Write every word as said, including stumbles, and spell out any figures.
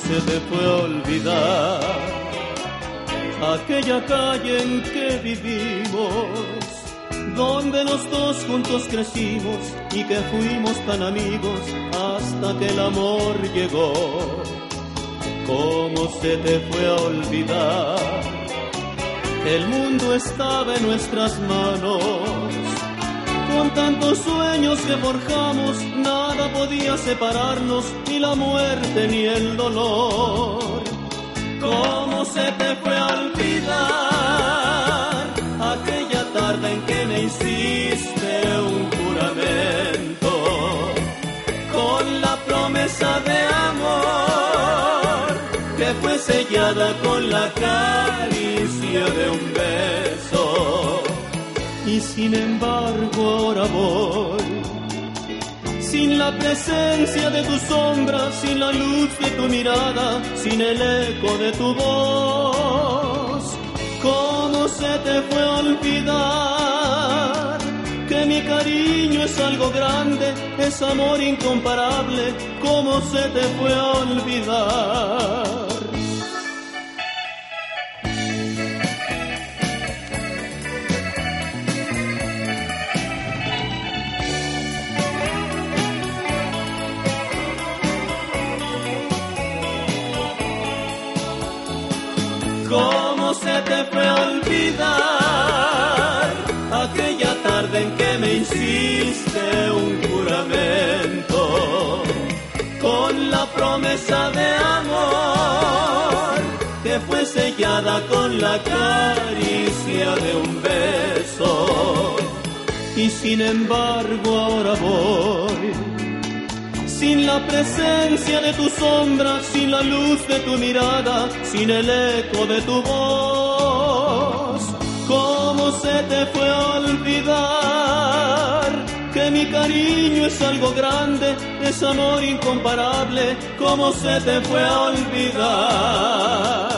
se te fue a olvidar aquella calle en que vivimos, donde los dos juntos crecimos y que fuimos tan amigos hasta que el amor llegó? ¿Cómo se te fue a olvidar que el mundo estaba en nuestras manos? Con tantos sueños que forjamos, nada podía separarnos, ni la muerte ni el dolor. ¿Cómo se te fue a olvidar aquella tarde en que me hiciste un juramento con la promesa de amor que fue sellada con la caricia de un beso? Y sin embargo ahora voy, sin la presencia de tu sombra, sin la luz de tu mirada, sin el eco de tu voz. ¿Cómo se te fue a olvidar que mi cariño es algo grande, es amor incomparable? ¿Cómo se te fue a olvidar? ¿Cómo se te fue a olvidar aquella tarde en que me hiciste un juramento con la promesa de amor que fue sellada con la caricia de un beso? Y sin embargo ahora voy, sin la presencia de tu sombra, sin la luz de tu mirada, sin el eco de tu voz. ¿Cómo se te fue a olvidar que mi cariño es algo grande, es amor incomparable? ¿Cómo se te fue a olvidar?